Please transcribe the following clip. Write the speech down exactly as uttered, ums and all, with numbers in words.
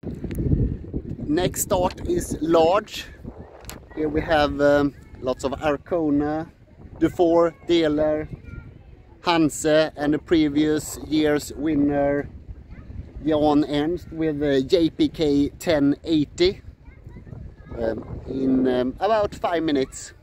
Next start is large. Here we have um, lots of Arcona, the four dealer, Hanse, and the previous year's winner Jan Ernst with the J P K ten eighty um, in um, about five minutes.